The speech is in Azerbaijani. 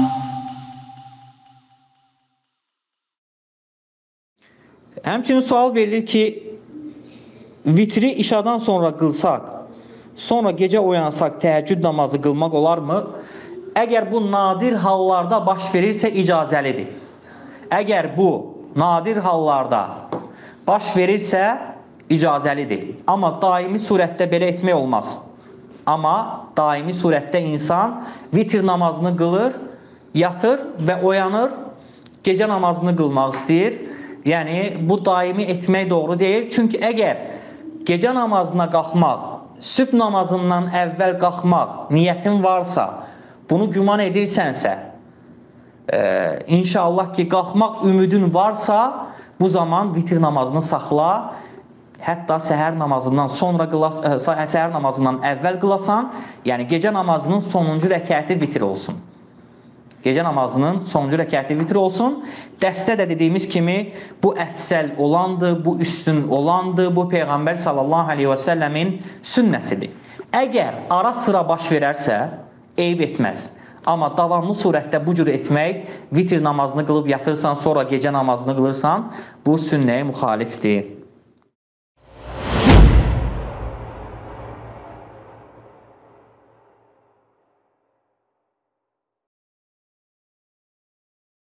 Həmçinin sual verilir ki, vitri işadan sonra qılsaq, sonra gecə oyansaq təhəccüd namazı qılmaq olarmı? Əgər bu nadir hallarda baş verirsə icazəlidir. Əgər bu nadir hallarda baş verirsə icazəlidir. Amma daimi surətdə belə etmək olmaz. Amma daimi surətdə insan vitr namazını qılır, yatır və oyanır, gecə namazını qılmaq istəyir. Yəni, bu daimi etmək doğru deyil. Çünki əgər gecə namazına qalxmaq, sübh namazından əvvəl qalxmaq niyyətin varsa, bunu güman edirsənsə, inşallah ki, qalxmaq ümidin varsa, bu zaman vitr namazını saxla, hətta səhər namazından səhər namazından əvvəl qılasan, yəni gecə namazının sonuncu rəkəti vitr olsun. Gecə namazının sonuncu rəkəti vitr olsun. Dəstə də dediyimiz kimi bu əfsəl olandır, bu üstün olandır, bu Peyğəmbər sallallahu aleyhi və səlləmin sünnəsidir. Əgər ara sıra baş verərsə, eyb etməz. Amma davamlı surətdə bu cür etmək, vitr namazını qılıb yatırsan, sonra gecə namazını qılırsan, bu sünnəyə müxalifdir.